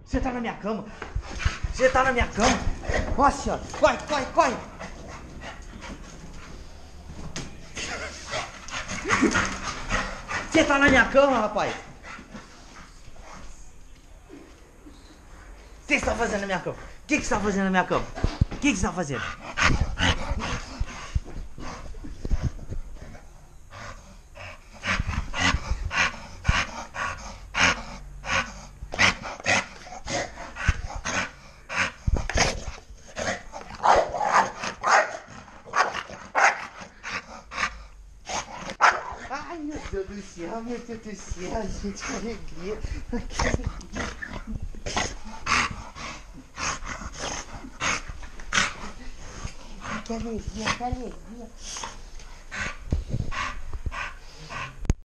Você tá na minha cama. Você tá na minha cama. Nossa senhora. Corre, corre, corre. Você tá na minha cama, rapaz. O que você tá fazendo na minha cama? O que você tá fazendo na minha cama? O que você tá fazendo? Ai, meu Deus do céu, gente, que alegria. Que alegria, que alegria.